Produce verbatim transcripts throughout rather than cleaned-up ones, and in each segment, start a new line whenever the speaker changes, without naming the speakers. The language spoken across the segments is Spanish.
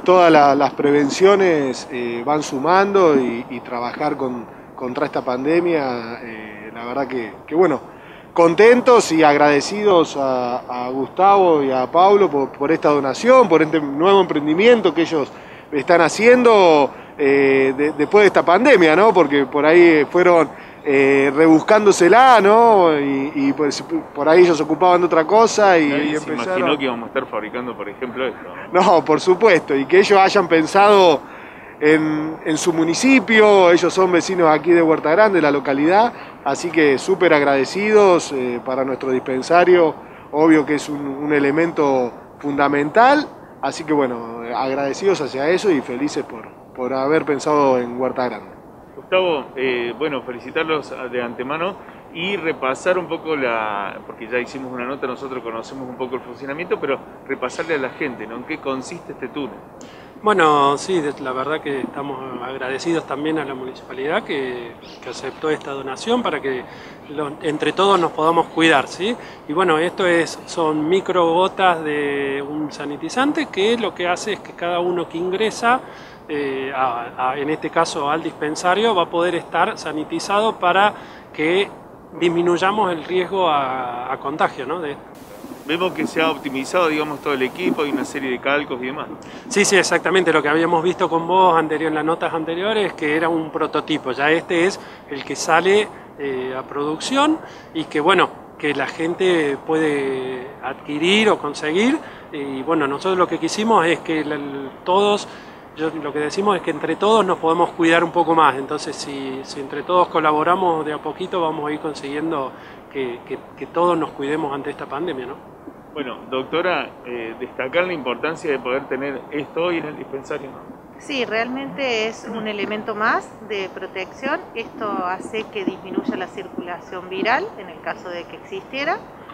todas la, las prevenciones eh, van sumando y, y trabajar con, contra esta pandemia, eh, la verdad que, que bueno, contentos y agradecidos a, a Gustavo y a Pablo por, por esta donación, por este nuevo emprendimiento que ellos están haciendo eh, de, después de esta pandemia, ¿no? Porque por ahí fueron eh, rebuscándosela, ¿no? Y, y pues, por ahí ellos se ocupaban de otra cosa y,
Nadie
y
se
empezaron...
imaginó que íbamos a estar fabricando, por ejemplo, esto.
No, por supuesto, y que ellos hayan pensado en, en su municipio, ellos son vecinos aquí de Huerta Grande, la localidad, así que súper agradecidos eh, para nuestro dispensario, obvio que es un, un elemento fundamental, así que bueno, agradecidos hacia eso y felices por, por haber pensado en Huerta Grande.
Gustavo, eh, bueno, felicitarlos de antemano y repasar un poco la, porque ya hicimos una nota, nosotros conocemos un poco el funcionamiento, pero repasarle a la gente, ¿no? ¿En qué consiste este túnel?
Bueno, sí, la verdad que estamos agradecidos también a la municipalidad que, que aceptó esta donación para que lo, entre todos nos podamos cuidar, ¿sí? Y bueno, esto es, son micro gotas de un sanitizante que lo que hace es que cada uno que ingresa, eh, a, a, en este caso al dispensario, va a poder estar sanitizado para que disminuyamos el riesgo a, a contagio, ¿no? De,
Vemos que se ha optimizado, digamos, todo el equipo, hay una serie de cálculos y demás.
Sí, sí, exactamente. Lo que habíamos visto con vos anterior, en las notas anteriores, que era un prototipo. Ya este es el que sale eh, a producción y que, bueno, que la gente puede adquirir o conseguir. Y bueno, nosotros lo que quisimos es que el, todos, yo, lo que decimos es que entre todos nos podemos cuidar un poco más. Entonces, si, si entre todos colaboramos de a poquito, vamos a ir consiguiendo que, que, que todos nos cuidemos ante esta pandemia, ¿no?
Bueno, doctora, eh, destacar la importancia de poder tener esto hoy en el dispensario, ¿no?
Sí, realmente es un elemento más de protección. Esto hace que disminuya la circulación viral, en el caso de que existiera.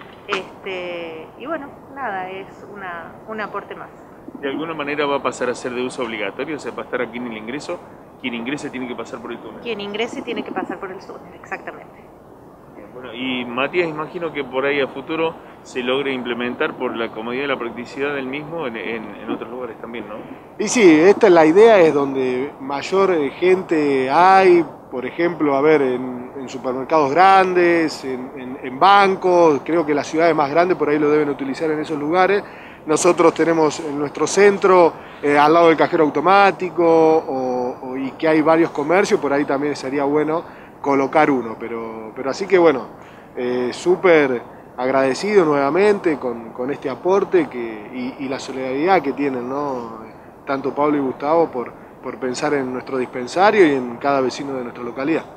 Este, y bueno, nada, es una, un aporte más.
¿De alguna manera va a pasar a ser de uso obligatorio? O sea, va a estar aquí en el ingreso. Quien ingrese tiene que pasar por el túnel.
Quien ingrese tiene que pasar por el túnel, exactamente.
Bueno, y Matías, imagino que por ahí a futuro se logre implementar por la comodidad y la practicidad del mismo en, en, en otros lugares también, ¿no?
Y sí, esta es la idea, es donde mayor gente hay, por ejemplo, a ver, en, en supermercados grandes, en, en, en bancos, creo que las ciudades más grandes por ahí lo deben utilizar en esos lugares. Nosotros tenemos en nuestro centro, eh, al lado del cajero automático, o, o, y que hay varios comercios, por ahí también sería bueno colocar uno, pero, pero así que bueno, eh, súper agradecido nuevamente con, con este aporte que, y, y la solidaridad que tienen, ¿no? Tanto Pablo y Gustavo por, por pensar en nuestro dispensario y en cada vecino de nuestra localidad.